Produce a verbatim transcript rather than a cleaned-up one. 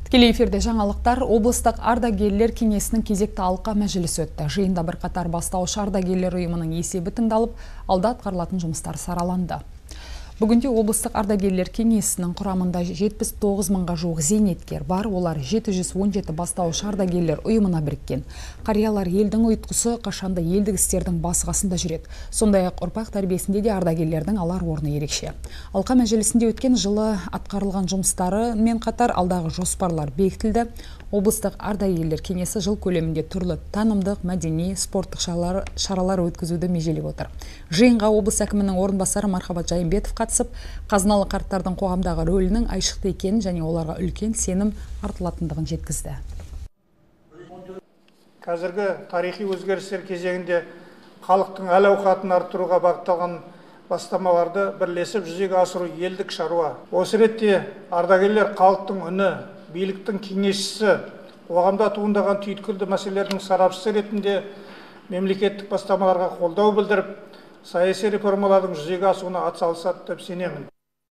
Тікелей эфирде жаңалықтар. Облыстық ардагерлер кеңесінің кезекті алқа мәжілісі өтті. Жиында бірқатар бастауыш ардагерлер ұйымының есебі тыңдалып, алда атқарылатын жұмыстар сараланды. Бүгінде облыстық ардагерлер кеңесінің құрамында жетпіс тоғыз мыңға жуық зейнеткер бар. Олар жеті жүз он жеті бастауыш ардагерлер ұйымына біріккен. Қариялар елдің ұйытқысы, қашанда елдік істердің басқасында жүреді. Сондай-ақ ұрпақ тәрбиесінде де ардагерлердің алар орны ерекше. Алқа мәжілісінде өткен жылы атқарылған жұмыстары мен қатар алдағы жоспарлар бекітілді. Облыстық ардагерлер кеңесі жыл көлемінде түрлі танымдық, мәдени, спорттық шаралар, шаралар өткізуді межелеп отыр. Жиынға облыс әкімінің орынбасары Мархабат Жайымбетов қатысып, қазыналы қарттардың қоғамдағы рөлінің айшықты екенін және оларға үлкен сенім артылатындығын жеткізді. Қазіргі тарихи өзгерістер кезеңінде халықтың әл-ауқатын арттыруға бағытталған бастамаларды бірлесіп жүзеге асыру елдік шаруа. Осы ретте ардагерлер халықтың үні, биліктің кеңесшісі, қоғамда туындаған түйткілді мәселелердің сарапшысы ретінде мемлекеттік бастамаларға қолдау білдіріп, саяси реформалардың жүзеге асуына атсалысады деп сенемін.